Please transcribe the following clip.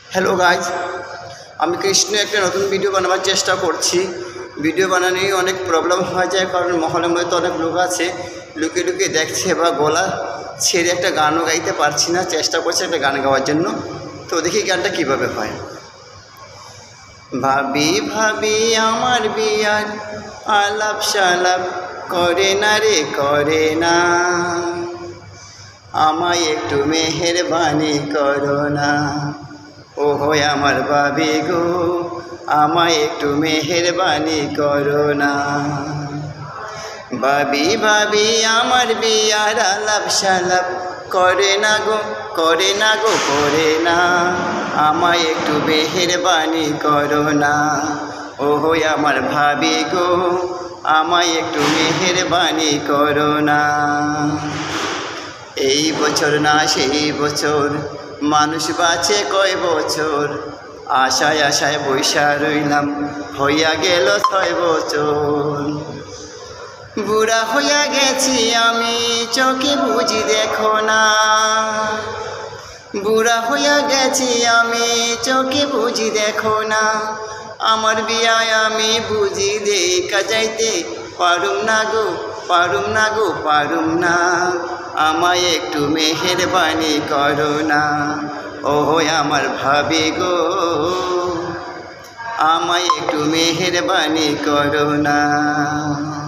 Hello guys, আমি কৃষ্ণ একটা নতুন ভিডিও বানাবার চেষ্টা করছি। ভিডিও বানানোই অনেক প্রবলেম হয়ে যায়, কারণ মহলের মধ্যে তো অনেক লোক আছে, লুকিয়ে লুকিয়ে দেখছে বা গলা ছেড়ে একটা গানও গাইতে পারছি না। চেষ্টা করছি একটা গান গাওয়ার জন্য, তো দেখি গানটা কীভাবে হয়। ভাবি ভাবি আমার বিয়ার আলাপ সালাপ করে না রে, করে না। আমায় একটু মেহেরবানি করো না। ও হয় আমার ভাবি গো, আমায় একটু মেহেরবানি করো না। ভাবি ভাবি আমার বিয়ার আলাপ সালাপ করে না গো, করে না গো, করে না। আমায় একটু মেহেরবানি করো না। ও হয় আমার ভাবি গো, আমায় একটু মেহেরবানি করো না। এই বছর না সেই বছর, মানুষ বাঁচে কয় বছর। আশায় আশায় বৈশা রইলাম, হইয়া গেল 6 বছর। বুড়া হইয়া গেছি আমি, চোখে বুঝি দেখো না। বুড়া হইয়া গেছি আমি, চোখে বুঝি দেখো না। আমার বিয়ায় আমি বুঝি দেখা যাইতে পারুম না গো, পারুম না গো, পারুম না। আমায় একটু মেহেরবানি করো না। ও আমার ভাবি গো, আমায় একটু মেহেরবানি করো না।